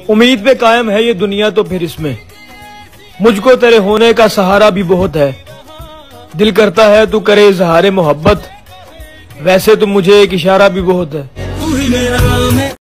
उम्मीद पे कायम है ये दुनिया तो फिर इसमें मुझको तेरे होने का सहारा भी बहुत है। दिल करता है तू करे इजहारे मोहब्बत, वैसे तो मुझे एक इशारा भी बहुत है।